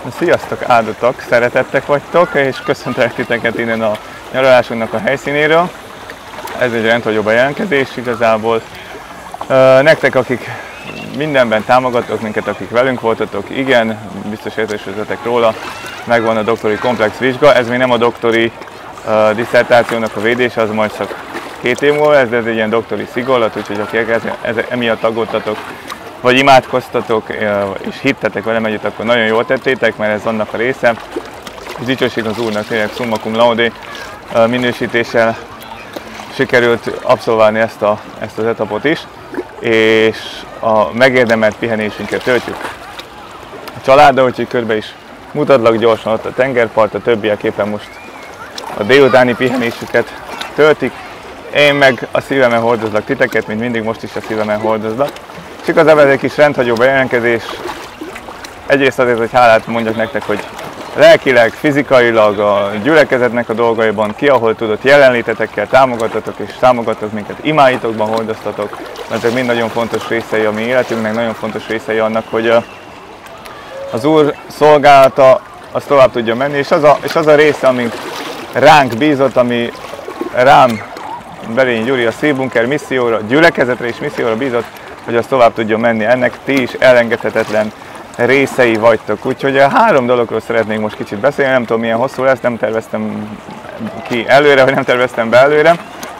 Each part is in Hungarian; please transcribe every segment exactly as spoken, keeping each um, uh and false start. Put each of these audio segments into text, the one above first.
Sziasztok, áldottak, szeretettek vagytok, és köszöntelek titeket innen a nyaralásunknak a helyszínéről. Ez egy rendhagyó bejelentkezés igazából. Nektek, akik mindenben támogatok minket, akik velünk voltatok, igen, biztos értesültetek róla, megvan a doktori komplex vizsga. Ez még nem a doktori uh, disszertációnak a védése, az majd csak két év múlva, ez, ez egy ilyen doktori szigorlat, úgyhogy akik emiatt aggódtatok, vagy imádkoztatok, és hittetek velem együtt, akkor nagyon jól tettétek, mert ez annak a része. Dicsőség az Úrnak, tényleg summa cum laude minősítéssel sikerült abszolválni ezt, a, ezt az etapot is, és a megérdemelt pihenésünket töltjük a családdal, úgyhogy körbe is mutatlak gyorsan ott a tengerpart, a többiek éppen most a délutáni pihenésüket töltik. Én meg a szívemen hordozlak titeket, mint mindig, most is a szívemen hordozlak. És igazából ez egy kis rendhagyó bejelentkezés. Egyrészt azért, hogy hálát mondjak nektek, hogy lelkileg, fizikailag, a gyülekezetnek a dolgaiban, ki ahol tudott, jelenlétetekkel támogattatok és támogatok minket, imáitokban hordoztatok, mert ezek mind nagyon fontos részei a mi életünknek, nagyon fontos részei annak, hogy az Úr szolgálata az tovább tudja menni, és az a, és az a része, amink ránk bízott, ami rám, Berényi Gyuri a Szélbunker misszióra, gyülekezetre és misszióra bízott, hogy az tovább tudjon menni. Ennek ti is elengedhetetlen részei vagytok. Úgyhogy a három dologról szeretnék most kicsit beszélni, nem tudom milyen hosszú lesz, nem terveztem ki előre, vagy nem terveztem be előre,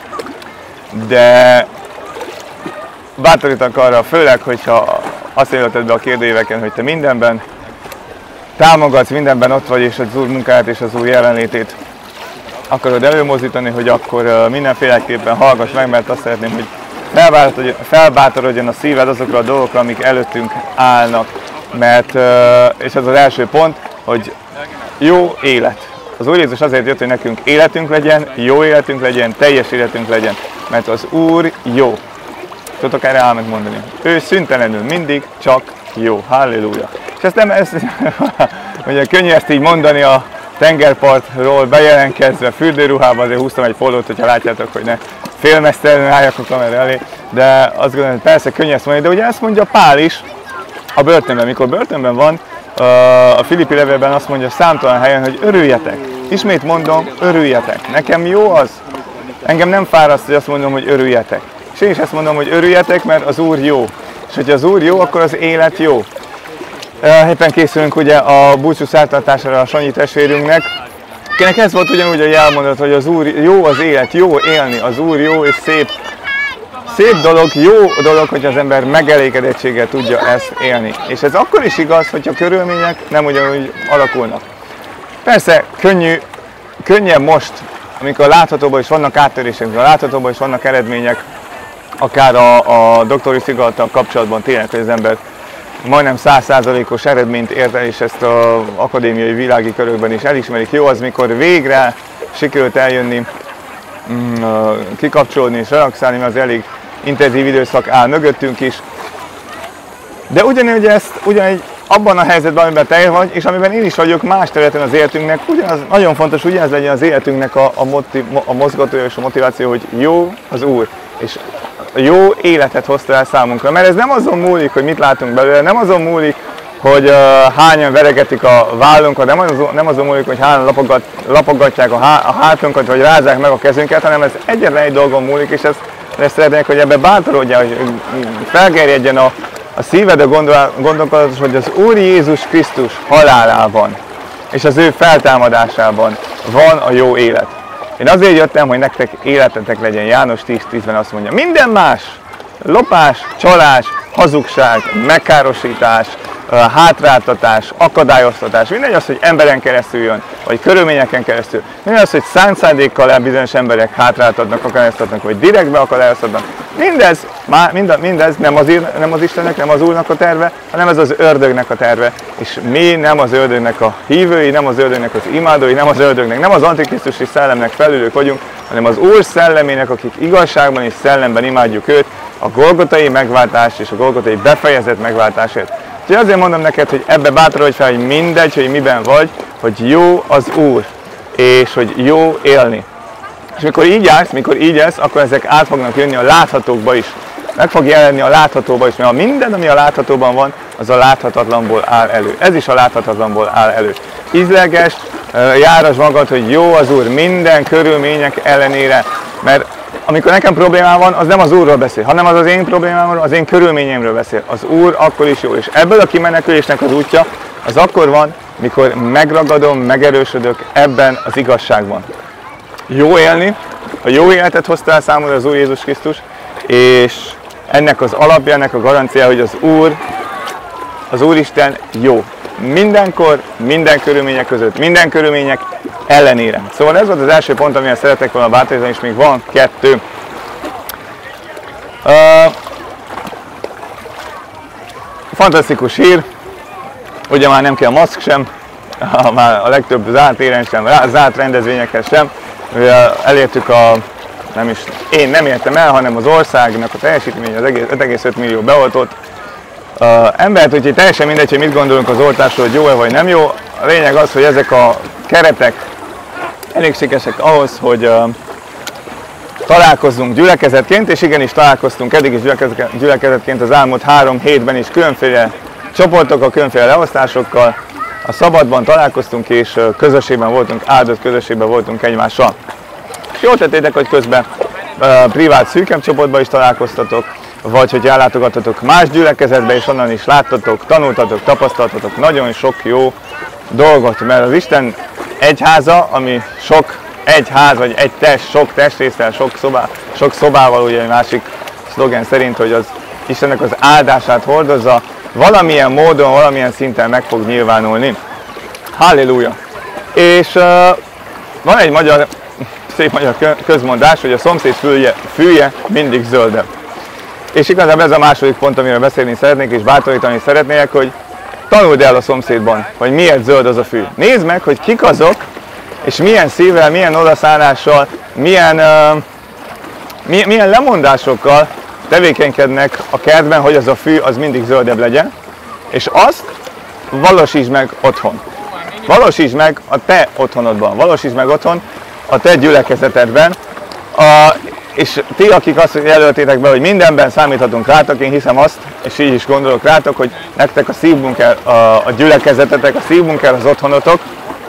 de bátorítok arra, főleg, hogyha azt élheted be a kérdőíveken, hogy te mindenben támogatsz, mindenben ott vagy, és az Úr munkáját és az Úr jelenlétét akarod előmozdítani, hogy akkor mindenféleképpen hallgass meg, mert azt szeretném, hogy felbátorodjon a szíved azokra a dolgokra, amik előttünk állnak, mert, és ez az első pont, hogy jó élet. Az Úr Jézus azért jött, hogy nekünk életünk legyen, jó életünk legyen, teljes életünk legyen, mert az Úr jó. Tudtok erre álmet mondani? Ő szüntelenül mindig csak jó. Halleluja. És ezt nem, ez, ugye könnyű ezt így mondani a tengerpartról bejelentkezve, fürdőruhában, azért húztam egy pólót, hogyha látjátok, hogy ne félmeztelenül álljak a kamera elé, de azt gondolom, hogy persze könnyű ezt mondani, de ugye ezt mondja Pál is a börtönben. Mikor börtönben van, a Filippi levélben azt mondja számtalan helyen, hogy örüljetek. Ismét mondom, örüljetek. Nekem jó az, engem nem fáraszt, hogy azt mondom, hogy örüljetek. És én is ezt mondom, hogy örüljetek, mert az Úr jó. És hogyha az Úr jó, akkor az élet jó. Éppen készülünk ugye a búcsú szártartására a Sanyi testvérünknek, akinek ez volt ugyanúgy, hogy elmondott, hogy az Úr jó az élet, jó élni, az Úr jó és szép. Szép dolog, jó dolog, hogy az ember megelégedettséggel tudja ezt élni. És ez akkor is igaz, hogyha körülmények nem ugyanúgy alakulnak. Persze könnyű, könnyebb most, amikor láthatóban is vannak áttörések, amikor láthatóban is vannak eredmények, akár a, a doktori szigorlattal kapcsolatban tényleg, hogy az ember majdnem száz százalékos eredményt ért el, és ezt az akadémiai világi körökben is elismerik. Jó az, mikor végre sikerült eljönni, kikapcsolódni és relaxálni, mert az elég intenzív időszak áll mögöttünk is. De ugyanúgy ezt, ugyanígy abban a helyzetben, amiben te vagy, és amiben én is vagyok más területen az életünknek, ugyanaz, nagyon fontos, hogy ugyanaz legyen az életünknek a, a, motiv, a mozgatója és a motiváció, hogy jó az Úr, és jó életet hozta el számunkra. Mert ez nem azon múlik, hogy mit látunk belőle, nem azon múlik, hogy uh, hányan veregetik a vállunkat, nem azon, nem azon múlik, hogy hányan lapogat, lapogatják a, há, a hátunkat, vagy rázzák meg a kezünket, hanem ez egyetlen egy dolgon múlik, és ezt, ezt szeretnék, hogy ebbe bátorodjál, hogy felgerjedjen a, a szíved a gondolkodat, hogy az Úr Jézus Krisztus halálában és az ő feltámadásában van a jó élet. Én azért jöttem, hogy nektek életetek legyen. János tíz tízben azt mondja, minden más, lopás, csalás, hazugság, megkárosítás, hátráltatás, akadályoztatás, mindegy az, hogy emberen keresztül jön, vagy körülményeken keresztül, mindegy az, hogy szánt szándékkal el bizonyos emberek hátráltatnak, akadályoztatnak, vagy direktbe akadályoztatnak. Mindez, mind, mindez nem, az, nem az Istennek, nem az Úrnak a terve, hanem ez az ördögnek a terve. És mi nem az ördögnek a hívői, nem az ördögnek az imádói, nem az ördögnek, nem az antikrisztusi szellemnek felülők vagyunk, hanem az Úr szellemének, akik igazságban és szellemben imádjuk őt, a golgotai megváltás és a golgotai befejezett megváltásért. Úgyhogy azért mondom neked, hogy ebbe bátorodj fel, hogy mindegy, hogy miben vagy, hogy jó az Úr, és hogy jó élni. És mikor így jársz, mikor így élsz, akkor ezek át fognak jönni a láthatókba is. Meg fog jelenni a láthatóba is, mert ha minden, ami a láthatóban van, az a láthatatlanból áll elő. Ez is a láthatatlanból áll elő. Ízleges, járasd magad, hogy jó az Úr minden körülmények ellenére, mert amikor nekem problémám van, az nem az Úrról beszél, hanem az az én problémámról, az én körülményemről beszél. Az Úr akkor is jó, és ebből a kimenekülésnek az útja, az akkor van, mikor megragadom, megerősödök ebben az igazságban. Jó élni, a jó életet hozta el számomra az Úr Jézus Krisztus, és ennek az alapja, ennek a garancia, hogy az Úr, az Úristen jó. Mindenkor, minden körülmények között, minden körülmények ellenére. Szóval ez volt az első pont, amivel szeretek volna bátorítani, és még van kettő. Uh, fantasztikus hír, ugye már nem kell maszk sem, már a legtöbb zárt éren sem, zárt rendezvényekhez sem. Elértük a, nem is, én nem értem el, hanem az országnak a teljesítmény, az öt egész öt millió beoltott uh, embert, úgyhogy teljesen mindegy, hogy mit gondolunk az oltásról, hogy jó-e vagy nem jó. A lényeg az, hogy ezek a keretek elégségesek ahhoz, hogy uh, találkozzunk gyülekezetként, és igenis találkoztunk eddig is gyülekezetként az elmúlt három hétben is különféle csoportokkal, különféle leosztásokkal. A szabadban találkoztunk, és közösségben voltunk, áldott közösségben voltunk egymással. És jól tettétek, hogy közben uh, privát szűkebb csoportban is találkoztatok, vagy hogy ellátogattatok más gyülekezetbe, és onnan is láttatok, tanultatok, tapasztaltatok nagyon sok jó dolgot, mert az Isten egyháza, ami sok egyház, vagy egy test, sok testrészsel, sok, szobá, sok szobával, ugye egy másik szlogen szerint, hogy az Istennek az áldását hordozza, valamilyen módon, valamilyen szinten meg fog nyilvánulni. Halleluja! És uh, van egy magyar, szép magyar közmondás, hogy a szomszéd fülje, fülje mindig zöldebb. És igazából ez a második pont, amiről beszélni szeretnék, és bátorítani szeretnék, hogy tanuld el a szomszédban, hogy miért zöld az a fű. Nézd meg, hogy kik azok, és milyen szívvel, milyen odaszállással, milyen, uh, milyen, milyen lemondásokkal tevékenykednek a kertben, hogy az a fű az mindig zöldebb legyen, és azt valósítsd meg otthon. Valósítsd meg a te otthonodban, valósítsd meg otthon a te gyülekezetedben, a, és ti, akik azt jelöltétek be, hogy mindenben számíthatunk rátok, én hiszem azt, és így is gondolok rátok, hogy nektek a szívmunker, a, a gyülekezetetek, a szívmunker az otthonotok,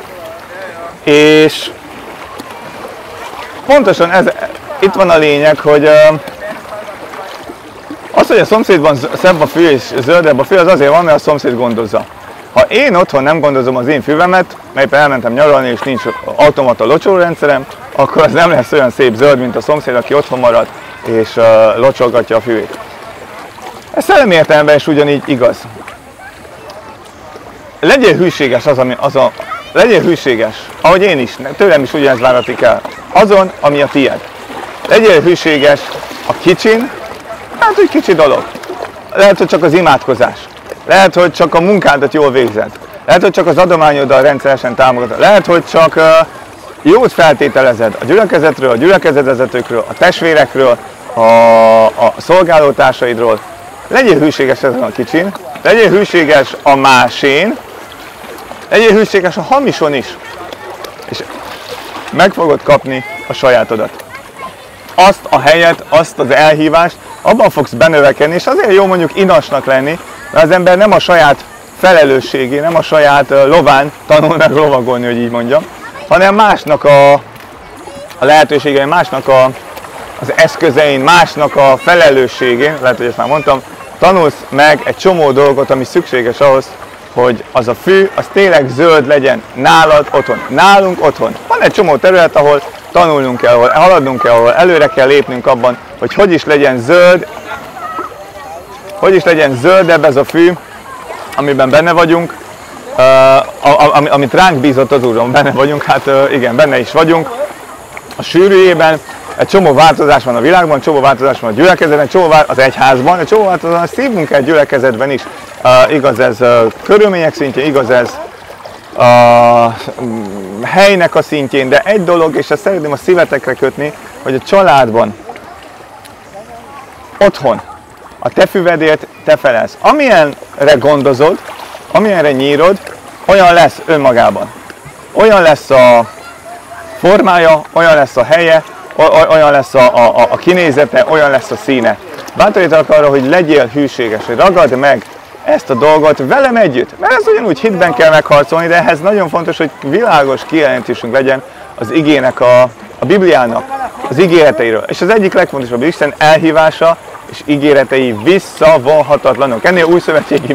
és pontosan ez, itt van a lényeg, hogy az, hogy a szomszédban szebb a fű és zöldebb a fű, az azért van, mert a szomszéd gondozza. Ha én otthon nem gondozom az én füvemet, melyben elmentem nyaralni és nincs automata locsórendszerem, akkor az nem lesz olyan szép zöld, mint a szomszéd, aki otthon marad és uh, locsolgatja a füvét. Ez szellemi értelemben is ugyanígy igaz. Legyél hűséges az, ami, az a, legyél hűséges, ahogy én is, tőlem is ugyanez váratik el, azon, ami a tiéd. Legyél hűséges a kicsin, hát, hogy kicsi dolog. Lehet, hogy csak az imádkozás. Lehet, hogy csak a munkádat jól végzed. Lehet, hogy csak az adományoddal rendszeresen támogatod. Lehet, hogy csak uh, jót feltételezed a gyülekezetről, a gyülekezetvezetőkről, a testvérekről, a, a szolgálótársaidról. Legyél hűséges ezen a kicsin, legyél hűséges a másén, legyél hűséges a hamison is. És meg fogod kapni a sajátodat. Azt a helyet, azt az elhívást, abban fogsz benövekedni, és azért jó mondjuk inasnak lenni, mert az ember nem a saját felelősségé, nem a saját lován tanul meg lovagolni, hogy így mondjam, hanem másnak a, a lehetőségein, másnak a, az eszközein, másnak a felelősségén, lehet, hogy ezt már mondtam, tanulsz meg egy csomó dolgot, ami szükséges ahhoz, hogy az a fű, az tényleg zöld legyen nálad otthon, nálunk otthon. Van egy csomó terület, ahol tanulnunk kell, ahol haladnunk kell, ahol előre kell lépnünk abban, hogy hogy is legyen zöld, hogy is legyen zöldebb ez a fű, amiben benne vagyunk, uh, amit ránk bízott az Úr, benne vagyunk, hát uh, igen, benne is vagyunk, a sűrűjében. Egy csomó változás van a világban, csomó változás van a gyülekezetben, csomó az egyházban, egy csomó változás van a szívmunkát gyülekezetben is. Uh, igaz ez uh, körülmények szintjén, igaz ez a uh, helynek a szintjén, de egy dolog, és ezt szeretném a szívetekre kötni, hogy a családban, otthon, a te füvedért te felelsz. Amilyenre gondozod, amilyenre nyírod, olyan lesz önmagában. Olyan lesz a formája, olyan lesz a helye, olyan lesz a, a, a kinézete, olyan lesz a színe. Bátorítalak arra, hogy legyél hűséges, hogy ragad meg ezt a dolgot velem együtt. Mert ez ugyanúgy hitben kell megharcolni, de ehhez nagyon fontos, hogy világos kijelentésünk legyen az igének, a, a Bibliának, az ígéreteiről. És az egyik legfontosabb, Isten elhívása és ígéretei visszavonhatatlanok. Ennél új szövetségi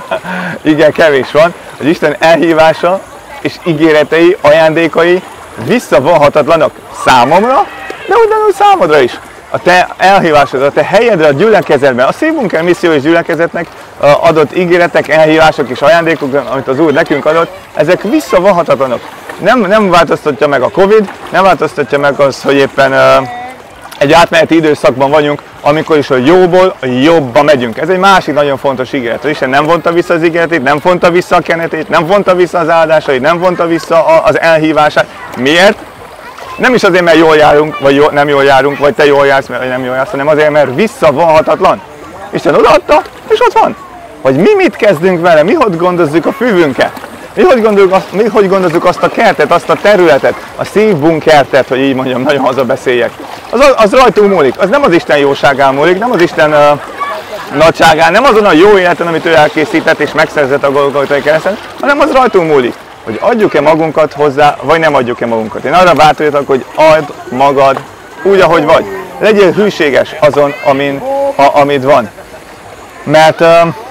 igen kevés van, hogy Isten elhívása és ígéretei, ajándékai visszavonhatatlanok számomra, de ugyanúgy számodra is. A te elhívásod, a te helyedre a gyülekezetben, a Szívbunker misszió és gyülekezetnek adott ígéretek, elhívások és ajándékok, amit az Úr nekünk adott, ezek visszavonhatatlanok. Nem, nem változtatja meg a Covid, nem változtatja meg az, hogy éppen uh, egy átmeneti időszakban vagyunk, amikor is a jóból a jobba megyünk. Ez egy másik nagyon fontos ígéret. Isten nem vonta vissza az ígéretét, nem vonta vissza a kenetét, nem vonta vissza az áldásait, nem vonta vissza az elhívását. Miért? Nem is azért, mert jól járunk, vagy jól, nem jól járunk, vagy te jól jársz, vagy nem jól jársz, hanem azért, mert visszavonhatatlan. Isten odaadta, és ott van. Hogy mi mit kezdünk vele, mi hogy gondozzuk a füvünket. Mi hogy, gondoljuk azt, mi hogy gondozzuk azt a kertet, azt a területet, a szívbunkertet, hogy így mondjam, nagyon hazabeszéljek. Az, az rajtunk múlik, az nem az Isten jóságán múlik, nem az Isten uh, nagyságán, nem azon a jó életen, amit ő elkészített és megszerzett a Golgothai kereszten, hanem az rajtunk múlik, hogy adjuk-e magunkat hozzá, vagy nem adjuk-e magunkat. Én arra bátorítok, hogy add magad úgy, ahogy vagy. Legyél hűséges azon, amin, a, amit van. Mert uh,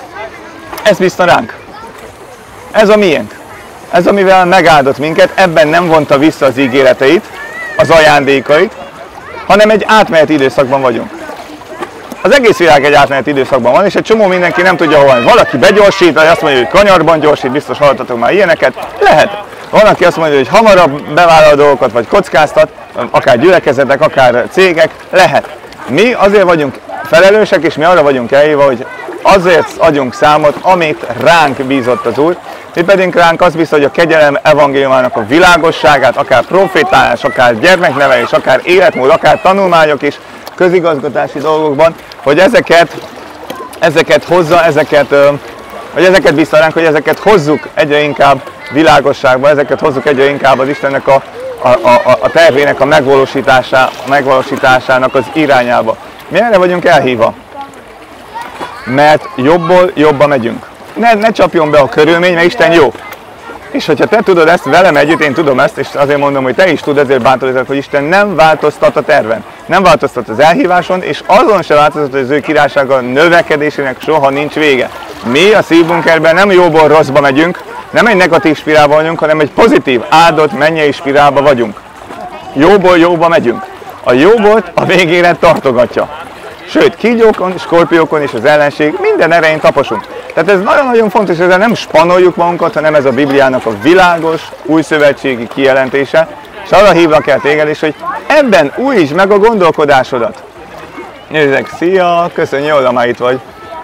ez bízta ránk. Ez a miénk. Ez, amivel megáldott minket, ebben nem vonta vissza az ígéreteit, az ajándékait, hanem egy átmeneti időszakban vagyunk. Az egész világ egy átmeneti időszakban van, és egy csomó mindenki nem tudja, hol van. Valaki begyorsít, vagy azt mondja, hogy kanyarban gyorsít, biztos hallottatok már ilyeneket. Lehet. Van, aki azt mondja, hogy hamarabb bevállal dolgokat, vagy kockáztat, akár gyülekezetek, akár cégek. Lehet. Mi azért vagyunk felelősek, és mi arra vagyunk elhívva, hogy azért adjunk számot, amit ránk bízott az Úr. Mi pedig ránk az bízta, hogy a kegyelem evangéliumának a világosságát, akár profétálás, akár gyermeknevelés, akár életmód, akár tanulmányok és közigazgatási dolgokban, hogy ezeket, ezeket hozza, ezeket, hogy ezeket bízta ránk, hogy ezeket hozzuk egyre inkább világosságba, ezeket hozzuk egyre inkább az Istennek a, a, a, a tervének a megvalósításá, megvalósításának az irányába. Mi erre vagyunk elhívva? Mert jobból jobba megyünk. Ne, ne csapjon be a körülmény, mert Isten jó. És hogyha te tudod ezt velem együtt, én tudom ezt, és azért mondom, hogy te is tud, ezért bántorítok, hogy Isten nem változtat a terven. Nem változtat az elhíváson, és azon se változtat, hogy az ő királysága növekedésének soha nincs vége. Mi a Szívbunkerben nem jóból rosszba megyünk, nem egy negatív spirálba vagyunk, hanem egy pozitív, áldott mennyei spirálba vagyunk. Jóból jóba megyünk. A jóbolt a végére tartogatja. Sőt, kígyókon, skorpiókon és az ellenség minden erején taposunk. Tehát ez nagyon-nagyon fontos, hogy ezzel nem spanoljuk magunkat, hanem ez a Bibliának a világos, újszövetségi kijelentése. És arra hívlak el téged is, hogy ebben újítsd meg a gondolkodásodat. Nézzek, szia, köszönj, jól, már itt vagy.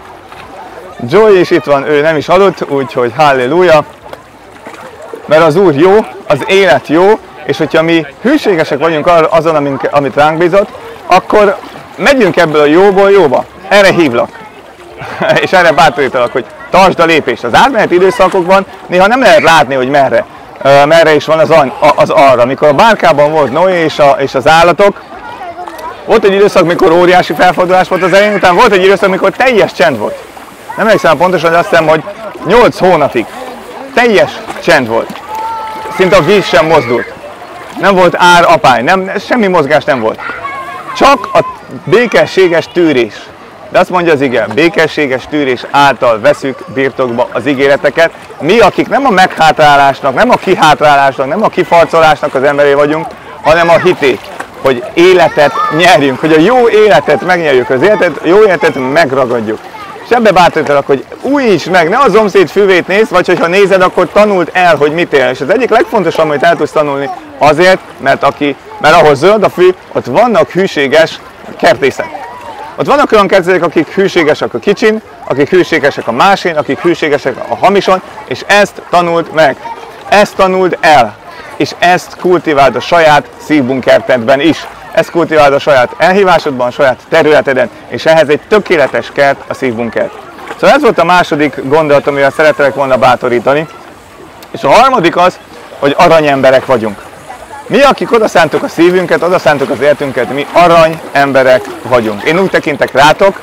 Joy is itt van, ő nem is aludt, úgyhogy halleluja. Mert az Úr jó, az élet jó, és hogyha mi hűségesek vagyunk azon, amit ránk bízott, akkor megyünk ebből a jóból jóba. Erre hívlak. És erre bátorítalak, hogy tartsd a lépést. Az átmeneti időszakokban néha nem lehet látni, hogy merre. Uh, merre is van az, az arra. Amikor a bárkában volt Noé és, a, és az állatok, volt egy időszak, mikor óriási felfordulás volt az elején, után volt egy időszak, mikor teljes csend volt. Nem emlékszem pontosan, de azt hiszem, hogy nyolc hónapig teljes csend volt. Szinte a víz sem mozdult. Nem volt ár, apály, nem, semmi mozgás nem volt. Csak a békességes tűrés. De azt mondja az ige, békességes tűrés által veszük birtokba az ígéreteket. Mi, akik nem a meghátrálásnak, nem a kihátrálásnak, nem a kifarcolásnak az emberei vagyunk, hanem a hité, hogy életet nyerjünk, hogy a jó életet megnyerjük, az életet, a jó életet megragadjuk. És ebbe bátorítalak, hogy újítsd meg, ne a szomszéd füvét nézd, vagy hogyha nézed, akkor tanuld el, hogy mit él. És az egyik legfontosabb, amit el tudsz tanulni, azért, mert, aki, mert ahol zöld a fű, ott vannak hűséges kertészek. Ott vannak olyan kertészek, akik hűségesek a kicsin, akik hűségesek a másin, akik hűségesek a hamison, és ezt tanuld meg. Ezt tanuld el. És ezt kultiváld a saját szívbunkertedben is. Ezt kultiváld a saját elhívásodban, a saját területeden, és ehhez egy tökéletes kert a szívbunkert. Szóval ez volt a második gondolat, amivel szeretnék volna bátorítani. És a harmadik az, hogy aranyemberek vagyunk. Mi, akik odaszántuk a szívünket, odaszántuk az életünket, mi aranyemberek vagyunk. Én úgy tekintek rátok,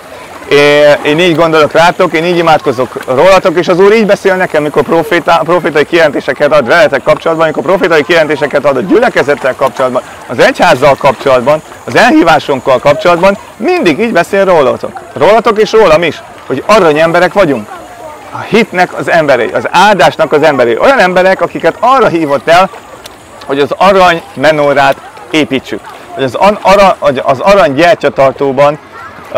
Én így gondolok rátok, én így imádkozok rólatok, és az Úr így beszél nekem, mikor proféta, profétai kijelentéseket ad veletek kapcsolatban, mikor profétai kijelentéseket ad a gyülekezettel kapcsolatban, az egyházzal kapcsolatban, az elhívásunkkal kapcsolatban, mindig így beszél rólatok. Rólatok és rólam is, hogy arany emberek vagyunk. A hitnek az emberei, az áldásnak az emberei. Olyan emberek, akiket arra hívott el, hogy az arany menórát építsük. Hogy az, ara, az arany gyertyatartóban uh,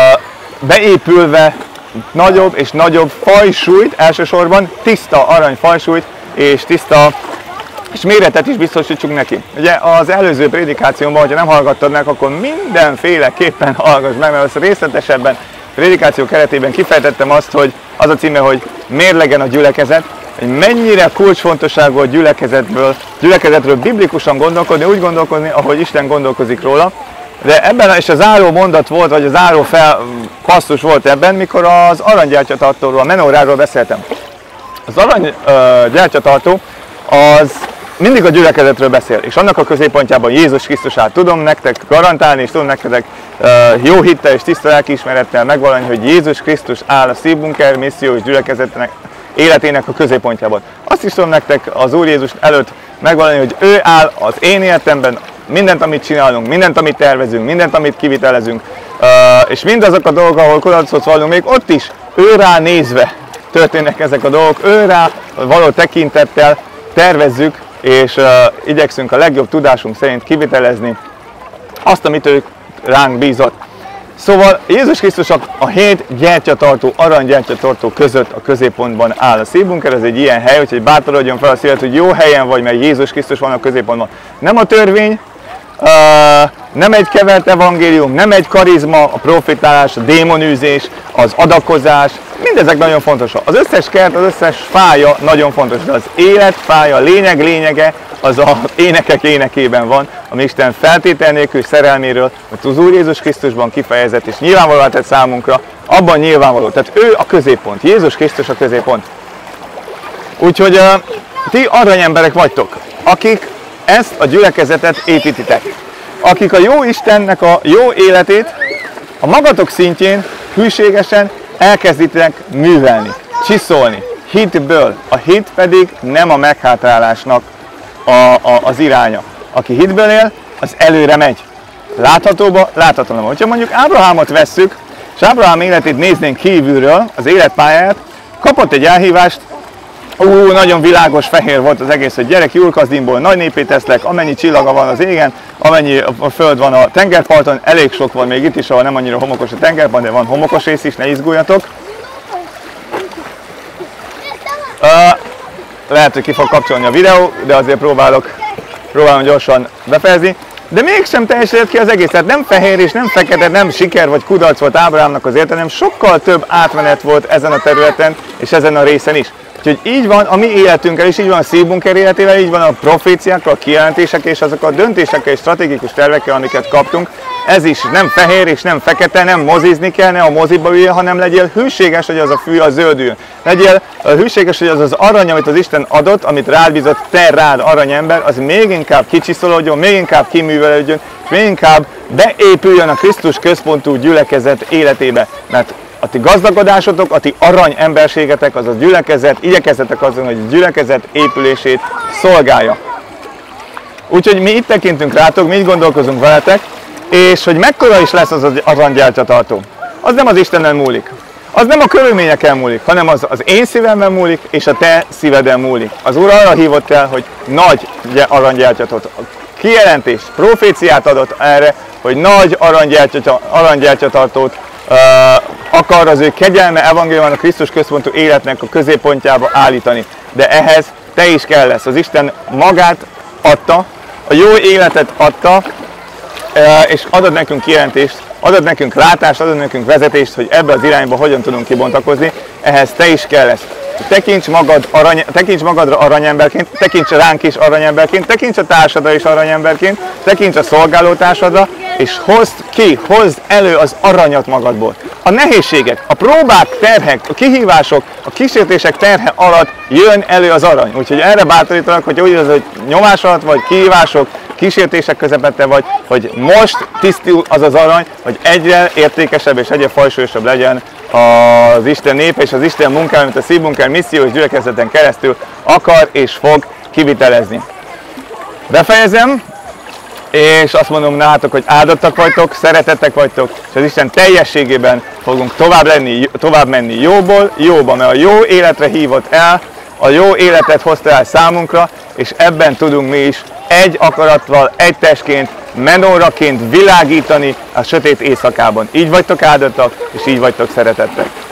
beépülve nagyobb és nagyobb fajsúlyt, elsősorban tiszta arany fajsúlyt és tiszta és méretet is biztosítsunk neki. Ugye az előző prédikációmban, hogyha nem hallgattad meg, akkor mindenféleképpen hallgass meg, mert azt részletesebben prédikáció keretében kifejtettem azt, hogy az a címe, hogy mérlegen a gyülekezet, hogy mennyire kulcsfontosságú a gyülekezetből, gyülekezetről biblikusan gondolkodni, úgy gondolkodni, ahogy Isten gondolkozik róla. De ebben is a záró mondat volt, vagy a záró fel, passzus volt ebben, mikor az aranygyertyatartóról, a menóráról beszéltem. Az aranygyertyatartó az mindig a gyülekezetről beszél, és annak a középpontjában Jézus Krisztus áll. Tudom nektek garantálni, és tudom nektek uh, jó hittel és tiszta lelkiismerettel megvalani, hogy Jézus Krisztus áll a Szívbunker missziós gyülekezetnek életének a középpontjában. Azt is tudom nektek az Úr Jézus előtt megvalani, hogy ő áll az én életemben, mindent, amit csinálunk, mindent, amit tervezünk, mindent, amit kivitelezünk, uh, és mindazok a dolgok, ahol kudarcot vallunk, még ott is ő rá nézve történnek ezek a dolgok, ő rá való tekintettel tervezzük, és uh, igyekszünk a legjobb tudásunk szerint kivitelezni azt, amit ő ránk bízott. Szóval Jézus Krisztus a, a hét gyertyatartó, aranygyertyatartó között a középpontban áll. A Szívbunker ez egy ilyen hely, úgyhogy bátorodjon fel a szívet, hogy jó helyen vagy, mert Jézus Krisztus van a középpontban. Nem a törvény, uh, nem egy kevert evangélium, nem egy karizma, a profétálás, a démonűzés, az adakozás, mindezek nagyon fontosak. Az összes kert, az összes fája nagyon fontos, de az élet fája, a lényeg lényege, az az énekek énekében van, ami Isten feltétel nélkül szerelméről, hogy az Úr Jézus Krisztusban kifejezett, és nyilvánvalóvá tett számunkra, abban nyilvánvaló. Tehát ő a középpont, Jézus Krisztus a középpont. Úgyhogy uh, ti aranyemberek vagytok, akik ezt a gyülekezetet építitek. Akik a jó Istennek a jó életét a magatok szintjén hűségesen elkezditek művelni, csiszolni, hitből. A hit pedig nem a meghátrálásnak a, a, az iránya. Aki hitből él, az előre megy. Láthatóba, láthatóban. Hogyha mondjuk Ábrahámot vesszük, és Ábrahám életét néznénk kívülről, az életpályáját, kapott egy elhívást, ú, nagyon világos, fehér volt az egész, hogy gyerek, Jurkazdimból nagy népé teszlek, amennyi csillaga van az égen, amennyi a föld van a tengerparton, elég sok van még itt is, ahol nem annyira homokos a tengerpart, de van homokos rész is, ne izguljatok. Uh, lehet, hogy ki fog kapcsolni a videó, de azért próbálok, próbálom gyorsan befejezni. De mégsem teljesedett ki az egész, tehát nem fehér és nem fekete, nem siker vagy kudarc volt Ábrahámnak az élete, hanem sokkal több átmenet volt ezen a területen és ezen a részen is. Úgyhogy így van a mi életünkkel is, így van a Szívbunker életével, így van a proféciákkal, a kijelentésekkel és azok a döntésekkel és stratégikus tervekkel, amiket kaptunk. Ez is nem fehér és nem fekete, nem mozizni kell, ne a moziba üljél, hanem legyél hűséges, hogy az a fű a zöldül. Legyél hűséges, hogy az az arany, amit az Isten adott, amit rád bízott, te rád aranyember, az még inkább kicsiszolódjon, még inkább kiművelődjön, és még inkább beépüljön a Krisztus központú gyülekezet életébe. Mert a ti gazdagodásotok, a ti arany emberségetek, az a gyülekezet, igyekezzetek azon, hogy a gyülekezet épülését szolgálja. Úgyhogy mi itt tekintünk rátok, mi így gondolkozunk veletek, és hogy mekkora is lesz az az aranygyertyatartó. Az nem az Istenen múlik. Az nem a körülményeken múlik, hanem az az én szívemben múlik, és a te szíveden múlik. Az Úr arra hívott el, hogy nagy aranygyertyatartó. Kijelentés, proféciát adott erre, hogy nagy aranygyertyatartót uh, akar az ő kegyelme evangéliumán a Krisztus központú életnek a középpontjába állítani. De ehhez te is kell lesz. Az Isten magát adta, a jó életet adta, és adod nekünk kijelentést, adod nekünk látást, adod nekünk vezetést, hogy ebbe az irányba hogyan tudunk kibontakozni, ehhez te is kell lesz. Tekints, magad arany, tekints magadra aranyemberként, tekints ránk is aranyemberként, tekints a társadra is aranyemberként, tekints a szolgálótársadra, és hozd ki, hozd elő az aranyat magadból. A nehézségek, a próbák, terhek, a kihívások, a kísértések terhe alatt jön elő az arany. Úgyhogy erre bátorítanak, hogy úgy az, hogy nyomás alatt vagy kihívások, kísértések közepette vagy, hogy most tisztul az az arany, hogy egyre értékesebb és egyre fajsúlyosabb legyen az Isten népe és az Isten munkája, amit a Szívbunker missziós gyülekezeten keresztül akar és fog kivitelezni. Befejezem, és azt mondom nálatok, hogy áldottak vagytok, szeretettek vagytok, és az Isten teljességében fogunk tovább, lenni, tovább menni jóból jóba, mert a jó életre hívott el, a jó életet hozta el számunkra, és ebben tudunk mi is egy akarattal, egy testként, menóraként világítani a sötét éjszakában. Így vagytok áldottak, és így vagytok szeretettek.